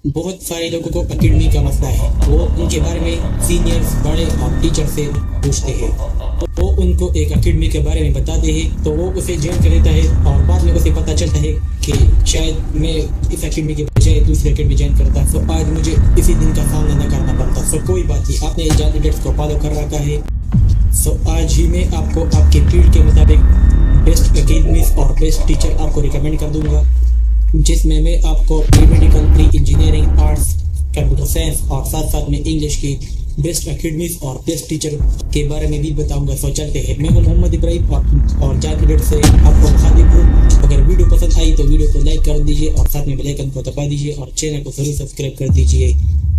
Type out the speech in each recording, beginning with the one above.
बहुत सारे लोगों को एकेडमी का मसला है, वो उनके बारे में सीनियर्स बड़े और टीचर से पूछते हैं, वो उनको एक एकेडमी के बारे में बताते हैं, तो वो उसे ज्वाइन कर लेता है और बाद में उसे पता चलता है कि शायद मैं इस एकेडमी के बजाय दूसरी एकेडमी ज्वाइन करता, तो आज मुझे इसी दिन का सामना न करना पड़ता। सो कोई बात नहीं, आपने कैंडिडेट्स को फॉलो कर रखा है। सो आज ही मैं आपको आपके फील्ड के मुताबिक बेस्ट एकेडमीज और बेस्ट टीचर आपको रिकमेंड कर दूंगा, जिसमें मैं आपको pre medical, pre engineering, arts, computer science और साथ साथ में इंग्लिश की बेस्ट एकेडमीज और बेस्ट टीचर के बारे में भी बताऊंगा। सो चलते हैं। मैं हूं मोहम्मद इब्राहिम और जाकिर से आपको खालिद हूँ। अगर वीडियो पसंद आई तो वीडियो को लाइक कर दीजिए और साथ में बेल आइकन को दबा दीजिए और चैनल को जरूर सब्सक्राइब कर दीजिए।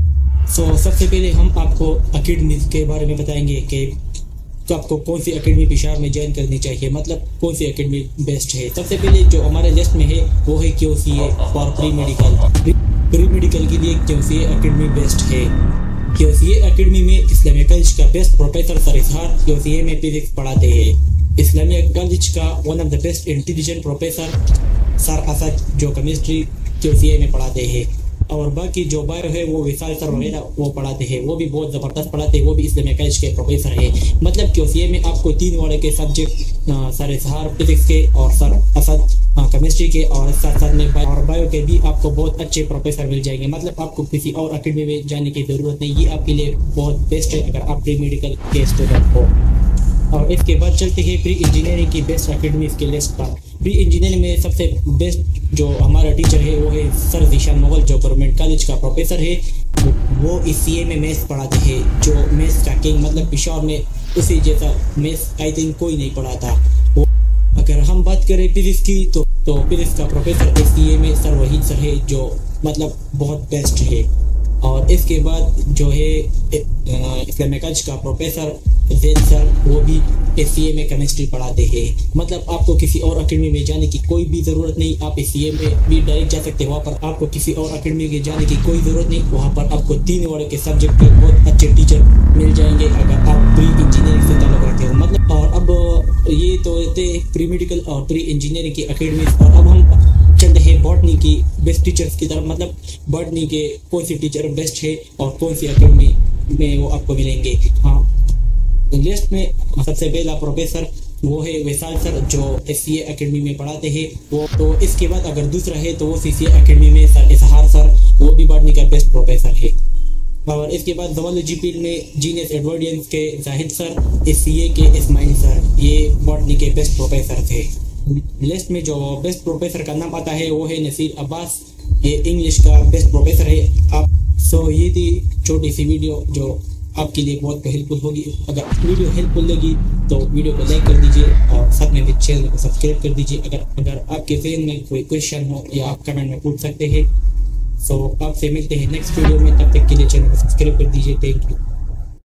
सो सबसे पहले हम आपको एकेडमीज के बारे में बताएंगे कि तो आपको कौन सी एकेडमी पेशावर में ज्वाइन करनी चाहिए, मतलब कौन सी एकेडमी बेस्ट है। सबसे पहले जो हमारे लिस्ट में है वो है QCA for pre medical. Pre medical के लिए QCA एकेडमी बेस्ट है। QCA एकेडमी में इस्लामिया कॉलेज का best professor sir Izhar QCA में फिजिक्स पढ़ाते हैं। इस्लामिया कॉलेज का one of the best intelligent professor sir Asad जो केमिस्ट्री QCA में पढ़ाते हैं, और बाकी जो बायो है वो विशाल सर वगैरह वो पढ़ाते हैं, वो भी बहुत ज़बरदस्त पढ़ाते हैं, वो भी इस्लामिया कॉलेज के प्रोफेसर है। मतलब QCA में आपको 3 वाले के सब्जेक्ट सर इजहार फिजिक्स के और सर असद केमिस्ट्री के और साथ साथ में बायो के भी आपको बहुत अच्छे प्रोफेसर मिल जाएंगे। मतलब आपको किसी और एकेडमी में जाने की ज़रूरत नहीं, ये आपके लिए बहुत बेस्ट है अगर आप प्री मेडिकल के स्टूडेंट हो। और इसके बाद चलते हैं प्री इंजीनियरिंग की बेस्ट एकेडमी के लिस्ट पर। प्री इंजीनियरिंग में सबसे बेस्ट जो हमारा टीचर है वो है सर जीशान मुगल जो गवर्नमेंट कॉलेज का प्रोफेसर है। वो इस CA में मैथ्स पढ़ाते हैं, जो मैथ्स का किंग, मतलब पेशावर में उसी जैसा मैथ्स आई थिंक कोई नहीं पढ़ाता। अगर हम बात करें फिजिक्स की तो फिजिक्स का प्रोफेसर इस CA में सर वहीद सर है, जो मतलब बहुत बेस्ट है। और इसके बाद जो है इस्लामिया कॉलेज का प्रोफेसर जैद सर, वो भी CA में केमिस्ट्री पढ़ाते हैं। मतलब आपको किसी और एकेडमी में जाने की कोई भी ज़रूरत नहीं, आप CA में भी डायरेक्ट जा सकते हैं। वहाँ पर आपको किसी और एकेडमी के जाने की कोई ज़रूरत नहीं, वहाँ पर आपको 3 वाले के सब्जेक्ट के बहुत अच्छे टीचर मिल जाएंगे अगर आप प्री इंजीनियरिंग से ताल्लुक़ रखते हो। मतलब और अब ये तो रहते प्री मेडिकल और प्री इंजीनियरिंग की एकेडमी, और अब हम चलते हैं बॉटनी की बेस्ट टीचर्स की तरफ। मतलब बॉटनी के कौन सी टीचर बेस्ट है और कौन सी एकेडमी में वो आपको मिलेंगे। हाँ, लिस्ट में सबसे पहला प्रोफेसर वो है विशाल सर जो CA एकेडमी में पढ़ाते हैं वो। तो इसके बाद अगर दूसरा है तो वो CCA एकेडमी में सर इजहार सर, वो भी बॉटनी का बेस्ट प्रोफेसर है। और इसके बाद ज़ूलॉजी फील्ड में जीनियस एडवर्डियंस के जाहिद सर, CA के इस्माइल सर, ये बॉटनी के बेस्ट प्रोफेसर थे। लिस्ट में जो बेस्ट प्रोफेसर का नाम आता है वो है नसीर अब्बास, ये इंग्लिश का बेस्ट प्रोफेसर है। आप सो ये थी छोटी सी वीडियो जो आपके लिए बहुत हेल्पफुल होगी। अगर वीडियो हेल्पफुल लगी तो वीडियो को लाइक कर दीजिए और साथ में भी चैनल को सब्सक्राइब कर दीजिए। अगर आपके जहन में कोई क्वेश्चन हो या आप कमेंट में पूछ सकते हैं। सो आपसे मिलते हैं नेक्स्ट वीडियो में, तब तक के लिए चैनल को सब्सक्राइब कर दीजिए। Thank you.